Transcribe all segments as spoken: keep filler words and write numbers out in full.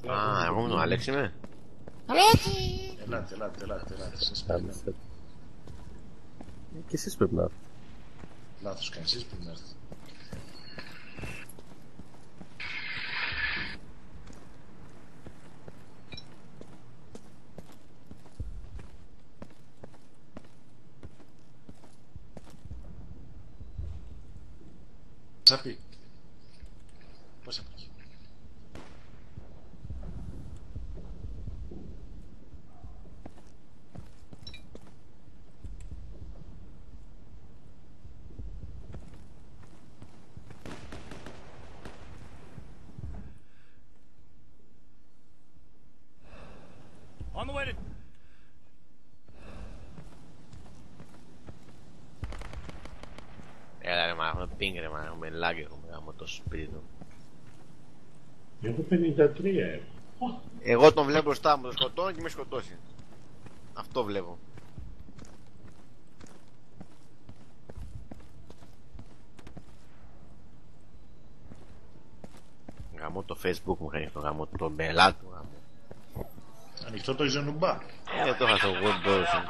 Α, εγώ με τον Αλέξη είμαι. Αλέξη! Ελάτε, ελάτε, ελάτε, ελάτε. Σας Κάνε περιμένω. σε. Και εσείς πρέπει να έρθετε. Λάθος κάνει, εσείς πρέπει να έρθετε. Σαπί. Πώς θα πει. On the way to... Έλα ρε μα, έχουμε πίνγκ ρε μα, έχουμε lag, έχουμε γάμο το σπίτι του. Εγώ πενήντα τρία έχω. Εγώ τον βλέπω μπροστά μου, τον σκοτώνω και με σκοτώσει. Αυτό βλέπω. Γαμώ το Facebook μου κάνει αυτό, γαμώ το μπελά του γαμώ. Ανοιχτό το Ιζενουμπά. Ε, το είχα στο web browser.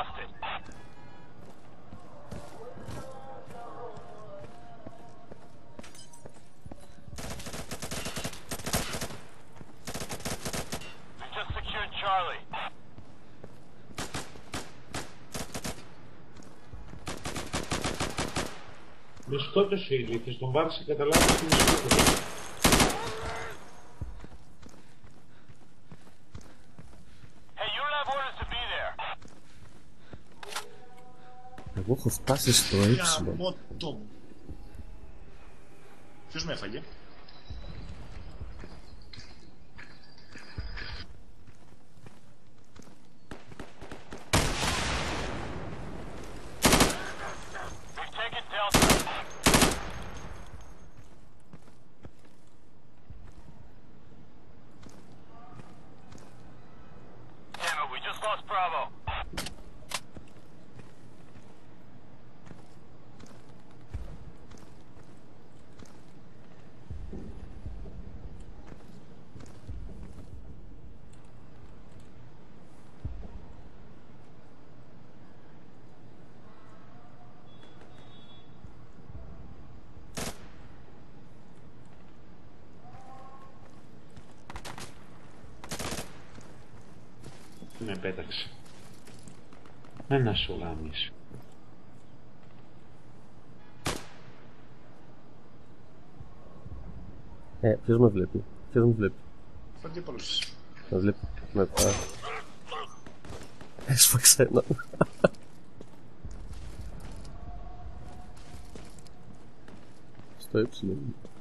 Με σκότωσε η ηλίθεια, τον βάρισε καταλάβει και με σκότωσε. Εγώ έχω φτάσει στο ύψιλο. Γαμώ το. Ποιος με έφαγε. Με πέταξε. Ένα σου γάμισε. Ε, ποιος με βλέπει, ποιος με βλέπει. Ο αντίπαλος. Με βλέπει, με πάει. Έσφαξε ένα. Στο ύψιλο.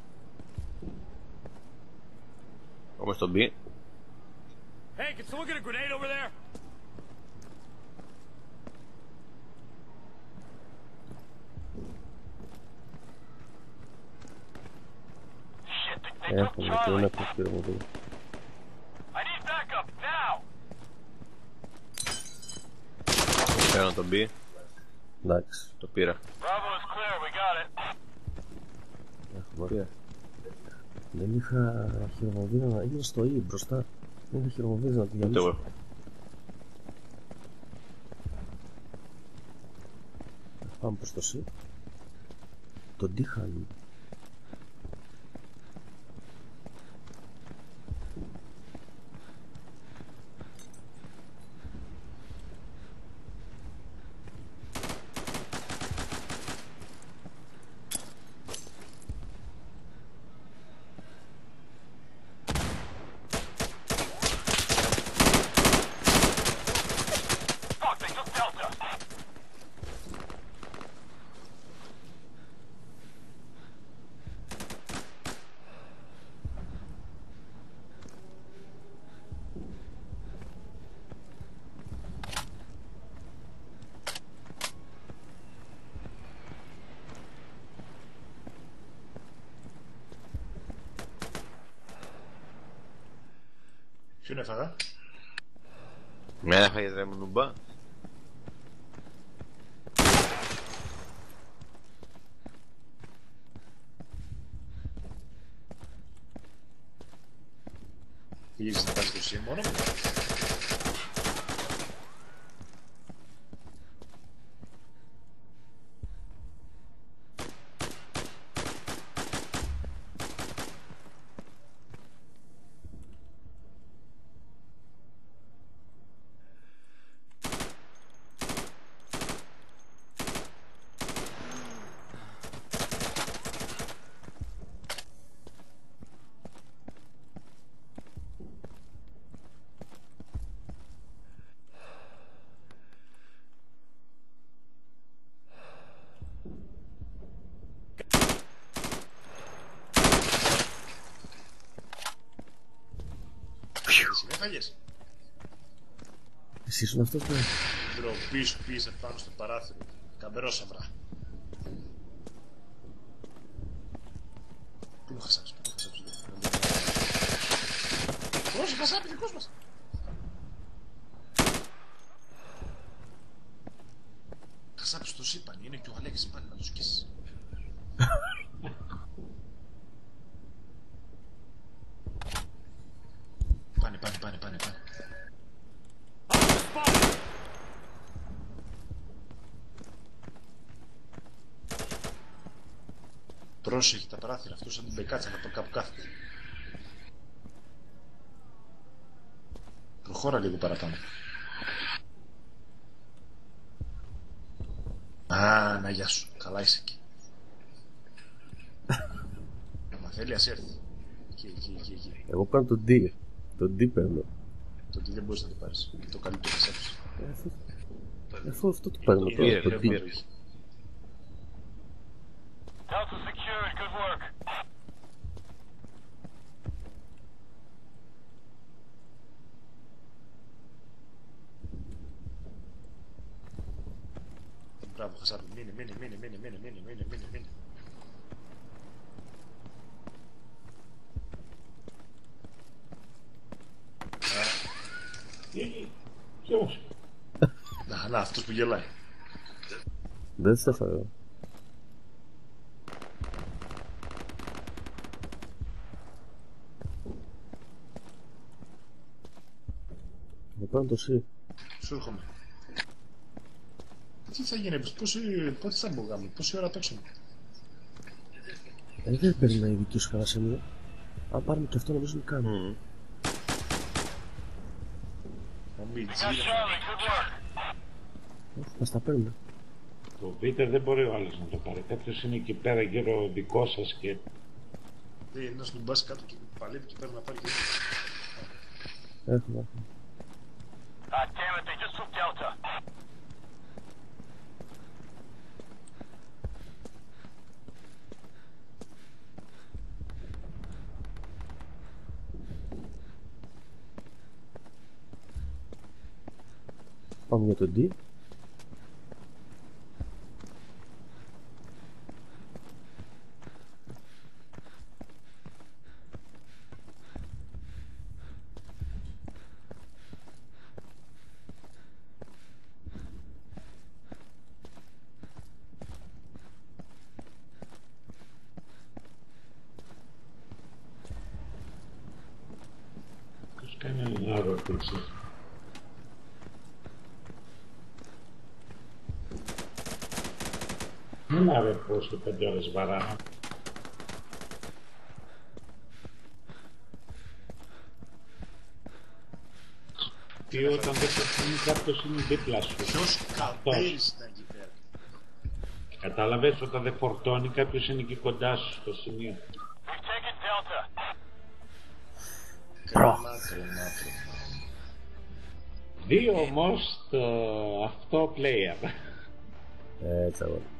Όμως τον μπει. Hey, can someone get a grenade over there? Έχουμε και ένα προφύρο εδώ. I need backup now. Θέλω να τον μπει. Εντάξει, Το πήρα. Bravo is clear. We got it. έχουμε ωραία. Δεν είχα χειρομοβίδα να έγινε στο E μπροστά. Δεν είχα χειρομοβίδα να τη Ούτε εγώ διαλύσω. έχω. Πάμε προς το C. Τον τύχαν. Fuck, they took Delta. Ποιον έφαγα. Με έφαγες ρε μου νουμπά. Πήγες να πας στο ΣΥ μόνο μου. Εσύ με έφαγες. Εσύ ήσουν αυτός που... Ντροπή σου πήγες πάνω στο παράθυρο. Καμπερόσαυρα. Πού είναι ο Χασάπης, πού είναι ο Χασάπης. Πώς ο Χασάπης, δικός μας. Χασάπης το είπαν, είναι και ο Αλέξης πάλι να το σκίσεις. Πάνε, πάνε, πάνε, πάνε, πάνε. Πρόσεχε τα παράθυρα, αυτός σαν την μπεκάτσα από κάπου κάθεται. Προχώρα λίγο παραπάνω. Α, να γεια σου, καλά είσαι εκεί. Μα θέλει ας έρθει. Εκεί, εκεί, εκεί, εκεί. Εγώ παίρνω τον D. Τον D παίρνω. Το τι δεν μπορείς να το πάρεις. Το καλύτερο της έψης. Αφού αυτό το παίρνω τώρα, τον D. Delta secured. Good work. Μπράβο, Χασάπη. Μείνε, μείνε, μείνε, μείνε, μείνε, μείνε, μείνε, μείνε, μείνε. Ποιος? Να, να, αυτός που γελάει. Δεν σε έφαγα. Να πάω το C. Σου έρχομαι. Τι θα γίνει, πόση, πότε θα μπω, πόση ώρα παίξουμε. Ε, δεν παίρνει η δική σου καλά σημεία. Αν πάρουμε και αυτό νομίζω να κάνουμε. Ο Μιτζή. Got Charlie. Good work. Μας τα παίρνουμε. Το Β δεν μπορεί ο άλλος να το πάρει. Κάποιος είναι εκεί πέρα γύρω δικό σας και... Δεν είναι να σου μπάσει κάτω και παλεύει και παίρνει να πάρει και... Έχουμε. Ah, damn it. They just took Delta. Πάμε για το D. Ποιος κάνει ένα ερώτηση. Έλα ρε πως και πέντε ώρες βαρά. Τι όταν δεν φορτώνει κάποιος είναι δίπλα σου. Ποιος καπέλης ήταν εκεί πέρα. Κατάλαβες, όταν δεν φορτώνει κάποιος είναι εκεί κοντά σου στο σημείο. We've taken Delta. Κράμα, κράμα, κράμα. Δύο όμως το αυτό player. Έτσι αγόρι.